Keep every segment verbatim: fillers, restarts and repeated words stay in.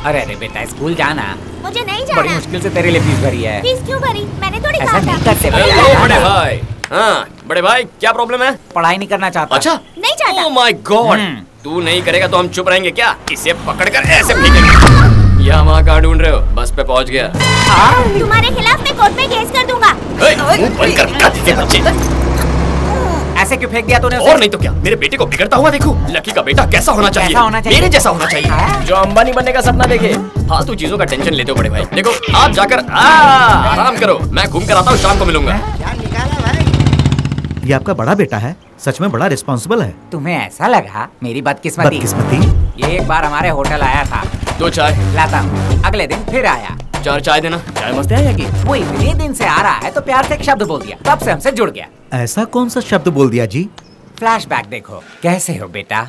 अरे अरे बेटा स्कूल जाना। मुझे नहीं जाना। बड़ी मुश्किल से तेरे लिए फीस भरी है। फीस क्यों भरी? मैंने थोड़ी ऐसा कहा नहीं था। करते बड़े भाई। हाँ बड़े भाई क्या प्रॉब्लम है? पढ़ाई नहीं करना चाहता। अच्छा नहीं चाहता। ओह माय गॉड, तू नहीं करेगा तो हम चुप रहेंगे क्या? इसे पकड़कर ऐसे फेंकेंगे। यहाँ वहाँ कहाँ ढूंढ रहे हो? बस पे पहुँच गया। तुम्हारे खिलाफ मैं कोर्ट में केस कर दूंगा। मुंह बंद कर गधे के बच्चे। ऐसे क्यों फेंक दिया तूने उसे? और नहीं तो क्या, मेरे बेटे को बिगड़ता हुआ देखो। लकी का बेटा कैसा होना चाहिए? कैसा होना चाहिए? मेरे जैसा होना चाहिए, जो अंबानी बनने का सपना देखे। फालतू चीजों का टेंशन लेते हो बड़े भाई। देखो आप जाकर आ, आराम करो, मैं घूम कर आता हूँ, शाम को मिलूंगा। ये आपका बड़ा बेटा है, सच में बड़ा रिस्पॉन्सिबल है। तुम्हें ऐसा लगा? मेरी बदकिस्मती। बदकिस्मती? ये एक बार हमारे होटल आया था। दो चाय लाता हूँ। अगले दिन फिर आया। चार चाय देना। चाय मस्त है कि? वो इतने दिन से आ रहा है तो प्यार से एक शब्द बोल दिया, तब से हमसे जुड़ गया। ऐसा कौन सा शब्द बोल दिया जी? फ्लैशबैक देखो। कैसे हो बेटा?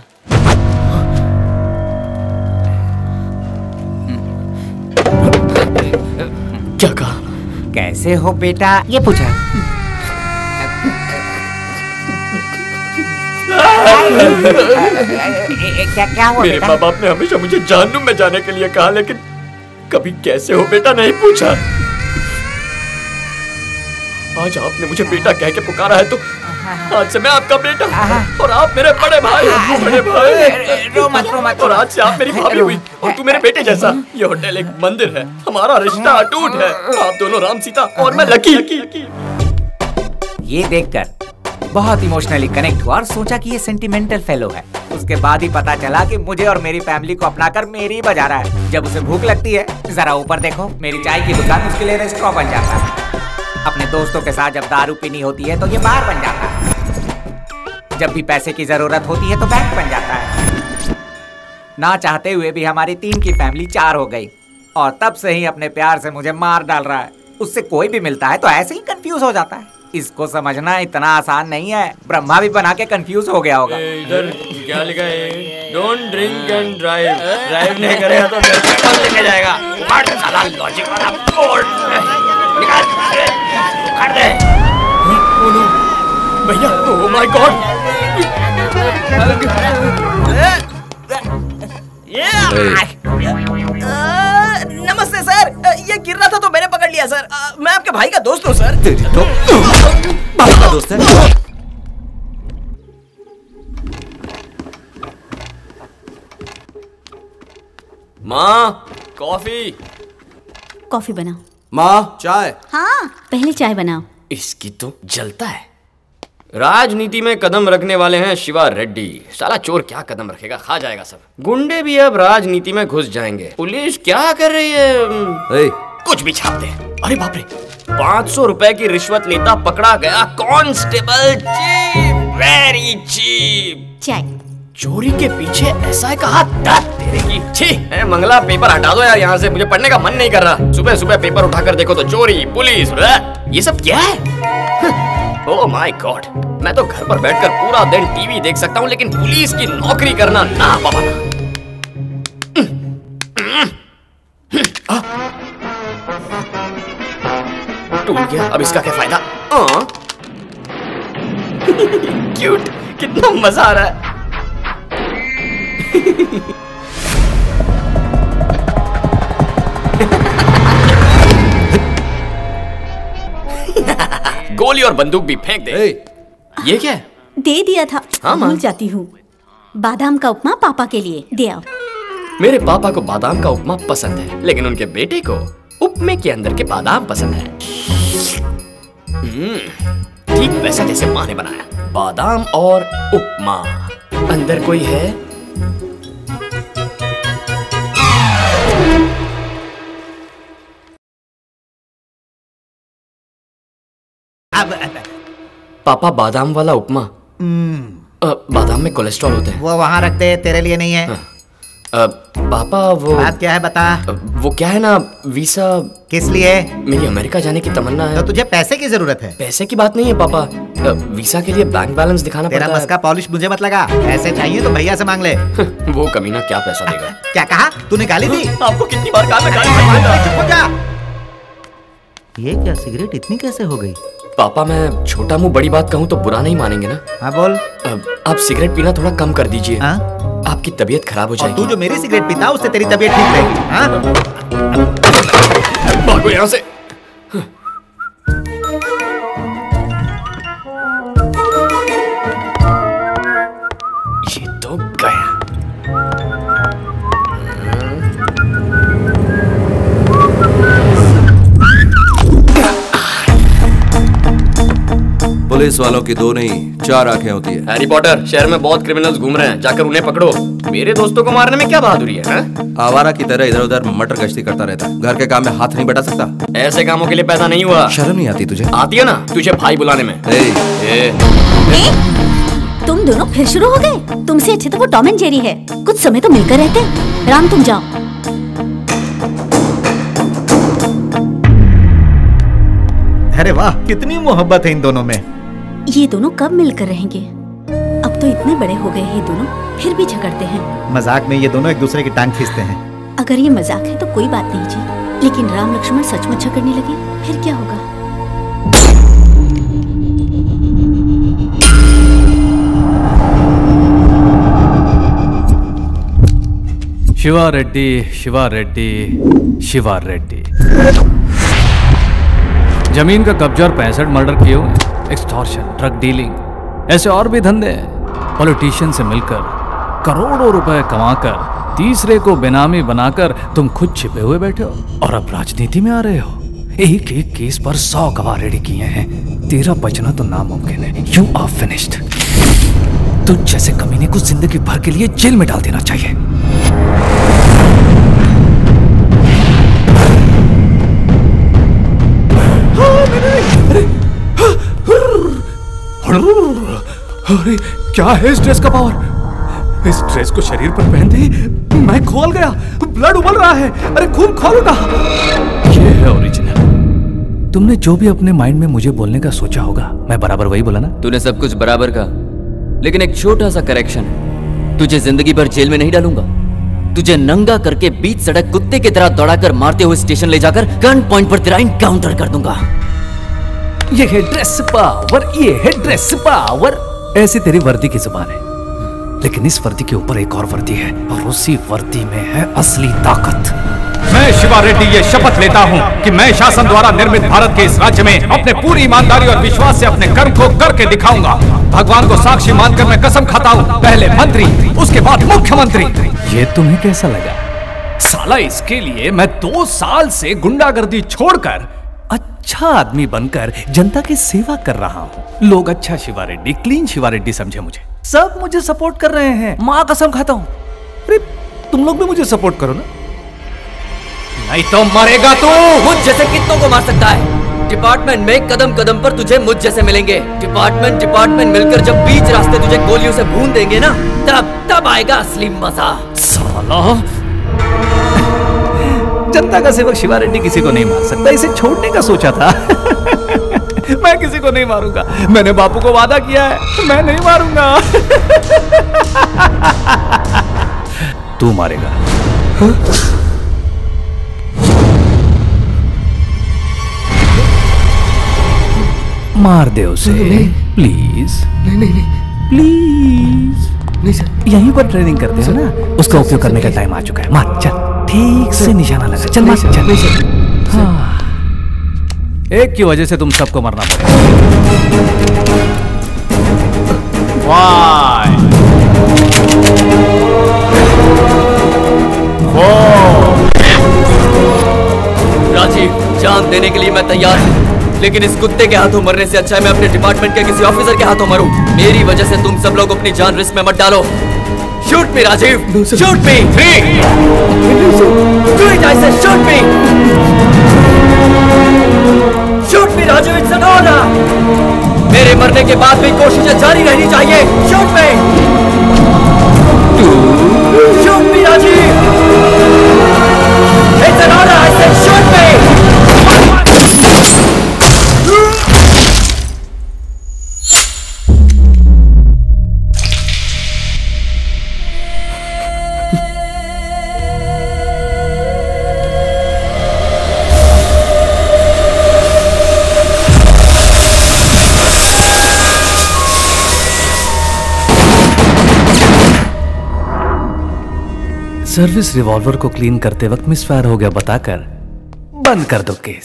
क्या कहा? कैसे हो बेटा ये पूछा। क्या क्या हुआ मेरे माँ बाप ने हमेशा मुझे जहन्नुम में जाने के लिए कहा, लेकिन कभी कैसे हो बेटा नहीं पूछा। आज आपने मुझे बेटा कह के पुकारा है तो आज से मैं आपका बेटा और आप मेरे बड़े भाई। बड़े भाई रो मत रो मत। और आज से आप मेरी भाभी हुई और तू मेरे बेटे जैसा। ये होटल एक मंदिर है, हमारा रिश्ता अटूट है। आप दोनों राम सीता और मैं लकी। ये देखकर बहुत इमोशनली कनेक्ट हुआ और सोचा कि ये सेंटिमेंटल फेलो है। उसके बाद ही पता चला कि मुझे और मेरी फैमिली को अपनाकर मेरी ही बजा रहा है। जब उसे भूख लगती है जरा ऊपर देखो, मेरी चाय की दुकान उसके लिए रेस्टोरेंट बन जाता है। अपने दोस्तों के साथ जब दारू पीनी होती है तो ये बार बन जाता है। जब भी पैसे की जरूरत होती है तो बैंक बन जाता है। ना चाहते हुए भी हमारी तीन की फैमिली चार हो गई और तब से ही अपने प्यार से मुझे मार डाल रहा है। उससे कोई भी मिलता है तो ऐसे ही कंफ्यूज हो जाता है। इसको समझना इतना आसान नहीं है। ब्रह्मा भी बना के कंफ्यूज हो गया होगा। इधर क्या लिखा है? Don't drink and drive. Drive नहीं करेगा तो कौन लेके जाएगा? मार साला लॉजिक वाला बोर्ड निकाल काट दे। ओह नो भैया, ओह माय गॉड। नमस्ते सर, ये गिर रहा था तो मैंने पकड़ लिया सर। मैं आपके भाई का दोस्त हूँ सर। तेरी तो भाई का दोस्त है। माँ कॉफी। कॉफी बनाओ। माँ चाय। हाँ पहले चाय बनाओ। इसकी तो जलता है। राजनीति में कदम रखने वाले हैं शिवा रेड्डी। साला चोर क्या कदम रखेगा, खा जाएगा सब। गुंडे भी अब राजनीति में घुस जाएंगे। पुलिस क्या कर रही है? ए, कुछ भी छापते हैं। अरे बाप रे, पाँच सौ रुपए की रिश्वत लेता पकड़ा गया कांस्टेबल। Cheap, very cheap. चाय। चोरी के पीछे एस आई का हाथ तेरे की। छी, मंगला पेपर हटा दो यार यहाँ से, मुझे पढ़ने का मन नहीं कर रहा। सुबह सुबह पेपर उठाकर देखो तो चोरी, पुलिस, ये सब क्या है? ओह माय गॉड, मैं तो घर पर बैठकर पूरा दिन टीवी देख सकता हूँ, लेकिन पुलिस की नौकरी करना ना बाबा ना। टूट गया, अब इसका क्या फायदा? क्यूट, कितना मजा आ रहा है। गोली और बंदूक भी फेंक दे। ये क्या है? दे दिया था। हाँ, भूल जाती हूँ। बादाम का उपमा पापा के लिए दे आओ। मेरे पापा को बादाम का उपमा पसंद है, लेकिन उनके बेटे को उपमे के अंदर के बादाम पसंद है। ठीक वैसा जैसे माँ ने बनाया। बादाम और उपमा। अंदर कोई है? पापा बादाम वाला उपमा। बादाम में कोलेस्ट्रॉल होते हैं। वो वहाँ रख दे, तेरे लिए नहीं है। हाँ। आ, पापा वो बात क्या है बता। वो क्या है ना, वीसा। किस लिए? मेरी अमेरिका जाने की तमन्ना है। तो तुझे पैसे की जरूरत है? पैसे की बात नहीं है पापा, वीसा के लिए बैंक बैलेंस दिखाना पड़ता है। तेरा मस्का पॉलिश मुझे मत लगा। पैसे चाहिए तो भैया से मांग ले। वो कमीना क्या पैसा देगा? क्या कहा तूने? गाली दी? आपको कितनी बार कहा मैं गाली नहीं दूंगा। ये क्या सिगरेट इतनी कैसे हो गई? पापा मैं छोटा मुंह बड़ी बात कहूँ तो बुरा नहीं मानेंगे ना? हाँ बोल। आप सिगरेट पीना थोड़ा कम कर दीजिए। हाँ? आपकी तबीयत खराब हो जाएगी। तू जो मेरी सिगरेट पीता उससे तेरी तबीयत ठीक रहेगी। हाँ? भागो यहाँ से। ये तो गया। पुलिस वालों की दो नहीं चार आंखें होती है। हैरी पॉटर, शहर में बहुत क्रिमिनल्स घूम रहे हैं, जाकर उन्हें पकड़ो। मेरे दोस्तों को मारने में क्या बहादुरी है, है? आवारा की तरह इधर उधर मटर गश्ती करता रहता है, घर के काम में हाथ नहीं बटा सकता। ऐसे कामों के लिए पैदा नहीं हुआ। शर्म नहीं आती तुझे? आती है ना तुझे भाई बुलाने में। ए, ए, ए, तुम दोनों फिर शुरू हो गए? तुमसे अच्छे तो वो टॉम एंड जेरी है, कुछ समय तो मिलकर रहते हैं। राम तुम जाओ। अरे वाह, कितनी मोहब्बत है इन दोनों में। ये दोनों कब मिलकर रहेंगे? अब तो इतने बड़े हो गए हैं ये दोनों, फिर भी झगड़ते हैं। मजाक में ये दोनों एक दूसरे की टांग खींचते हैं। अगर ये मजाक है तो कोई बात नहीं जी, लेकिन राम लक्ष्मण सचमुच झगड़ने लगे फिर क्या होगा? शिवा रेड्डी, शिवा रेड्डी, शिवा रेड्डी। जमीन का कब्जा और पैंसठ मर्डर किए हुए, एक्सटॉर्शन, ड्रग डीलिंग, ऐसे और भी धंधे। पॉलिटिशियन से मिलकर करोड़ों रुपए कमाकर तीसरे को बेनामी बनाकर तुम खुद छिपे हुए बैठे हो और अब राजनीति में आ रहे हो। एक एक केस पर सौ गवाह रेडी किए हैं, तेरा बचना तो नामुमकिन है। You are finished. तुझ जैसे कमीने को जिंदगी भर के लिए जेल में डाल देना चाहिए। अरे क्या है इस ड्रेस का पावर? इस ड्रेस को शरीर पर पहनते मैं खोल गया, ब्लड उबल रहा है। अरे खून खोलूंगा। ये है ओरिजिनल। तुमने जो भी अपने माइंड में मुझे बोलने का सोचा होगा, मैं बराबर वही बोला ना? तूने सब कुछ बराबर कहा, लेकिन एक छोटा सा करेक्शन है। तुझे जिंदगी भर जेल में नहीं डालूंगा, तुझे नंगा करके बीच सड़क कुत्ते की तरह दौड़ाकर मारते हुए स्टेशन ले जाकर गन पॉइंट पर तेरा एनकाउंटर कर दूंगा। ये है ड्रेस पावर, ये है ड्रेस पावर। ऐसी तेरी वर्दी की जुबान है, लेकिन इस वर्दी के ऊपर एक और वर्दी है और उसी वर्दी में है असली ताकत। मैं शिवा रेड्डी ये शपथ लेता हूँ कि मैं शासन द्वारा निर्मित भारत के इस राज्य में अपने पूरी ईमानदारी और विश्वास से अपने कर्म को करके दिखाऊंगा। भगवान को साक्षी मानकर मैं कसम खाता हूँ, पहले मंत्री उसके बाद मुख्यमंत्री। ये तुम्हें कैसा लगा? साला इसके लिए मैं दो साल से गुंडागर्दी छोड़कर अच्छा आदमी बनकर जनता की सेवा कर रहा हूँ। लोग अच्छा शिवा रेड्डी, क्लीन शिवा रेड्डी समझे मुझे। सब मुझे सपोर्ट कर रहे हैं, माँ कसम खाता हूँ। अरे तुम लोग भी मुझे सपोर्ट करो ना, नहीं तो मरेगा तू। मुझ जैसे कितनों को मार सकता है? डिपार्टमेंट में कदम कदम पर तुझे मुझ जैसे मिलेंगे। डिपार्टमेंट डिपार्टमेंट मिलकर जब बीच रास्ते तुझे गोलियों से भून देंगे ना, तब तब आएगा असली मजा। साला जनता का सेवक शिवा रेड्डी किसी को नहीं मार सकता, इसे छोड़ने का सोचा था। मैं किसी को नहीं मारूंगा, मैंने बापू को वादा किया है, मैं नहीं मारूंगा। तू मारेगा। हा? मार दे उसे प्लीज। नहीं नहीं नहीं प्लीज। नहीं सर, यहीं पर ट्रेनिंग करते हैं ना, उसका उपयोग करने का टाइम आ चुका है। मार, चल ठीक से निशाना लगा, चल मार, चल। नहीं सर। हाँ। एक की वजह से तुम सबको मरना पड़ेगा। Five, four. राजीव, जान देने के लिए मैं तैयार हूँ, लेकिन इस कुत्ते के हाथों मरने से अच्छा है मैं अपने डिपार्टमेंट के किसी ऑफिसर के हाथों मरूं। मेरी वजह से तुम सब लोग अपनी जान रिस्क में मत डालो। Shoot me Rajeev, shoot me. Three, do it, I say shoot me, shoot me Rajeev, it's an order. मेरे मरने के बाद भी कोशिशें जारी रहनी चाहिए। Shoot me, shoot me Rajeev, it's an order, I say shoot me. Service revolver को क्लीन करते वक्त मिसफायर हो गया बताकर बंद कर दो केस।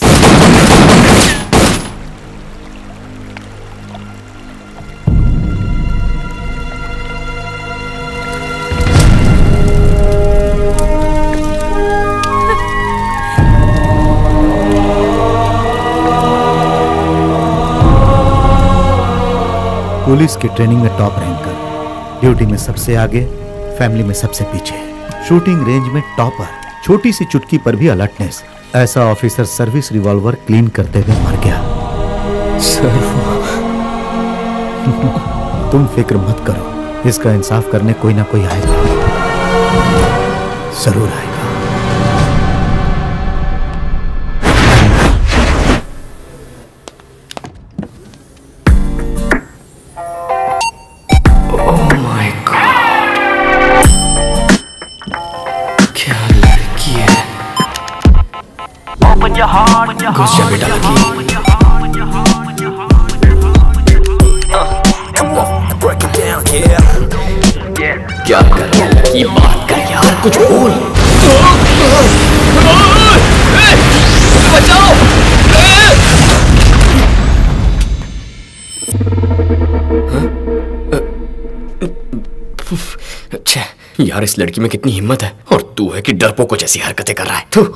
पुलिस की ट्रेनिंग में टॉप रैंकर, ड्यूटी में सबसे आगे, फैमिली में सबसे पीछे, शूटिंग रेंज में टॉपर, छोटी सी चुटकी पर भी अलर्टनेस। ऐसा ऑफिसर सर्विस रिवॉल्वर क्लीन करते हुए मर गया। सर तुम फिक्र मत करो, इसका इंसाफ करने कोई ना कोई आएगा, जरूर आएगा। घुस जा बेटा लकी। क्या कर रहा है लकी? बात कर यार, कुछ बोल। बचाओ। अच्छा यार, इस लड़की में कितनी हिम्मत है, और तू है कि डरपोक को जैसी हरकतें कर रहा है। तू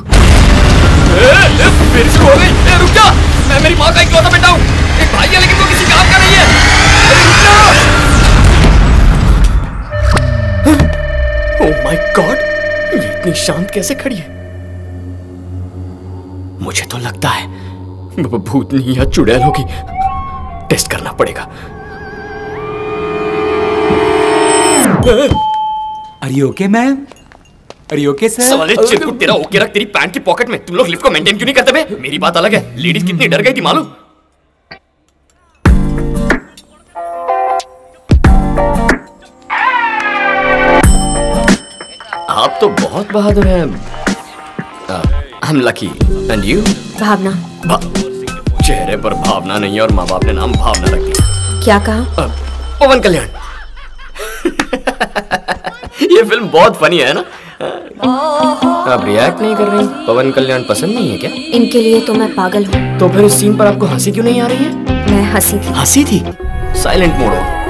फिर शुरू हो गई। ए, रुक जा, मैं मेरी माँ का इकलौता बेटा हूँ। एक भाई है लेकिन वो किसी काम का नहीं है। ओह माय गॉड, ये इतनी शांत कैसे खड़ी है? मुझे तो लगता है वो भूतनी या चुड़ैल होगी। टेस्ट करना पड़ेगा। Are you okay, ma'am? Are you okay, sir? साले चिरकुट, तेरा ओके रख तेरी पैंट की पॉकेट में। तुम लोग लिफ्ट को मेंटेन क्यों नहीं करते बे? मेरी बात अलग है, लेडीज कितनी डर गई थी मालूम? आप तो बहुत बहादुर हैं। I'm lucky. And you? भावना। भा... चेहरे पर भावना नहीं है और माँ बाप ने नाम भावना रख दिया। क्या कहा? पवन कल्याण। ये फिल्म बहुत फनी है ना? आप रिएक्ट नहीं कर रही? पवन कल्याण पसंद नहीं है क्या? इनके लिए तो मैं पागल हूँ। तो फिर इस सीन पर आपको हंसी क्यों नहीं आ रही है? मैं हंसी थी। हंसी थी? साइलेंट मोड हो।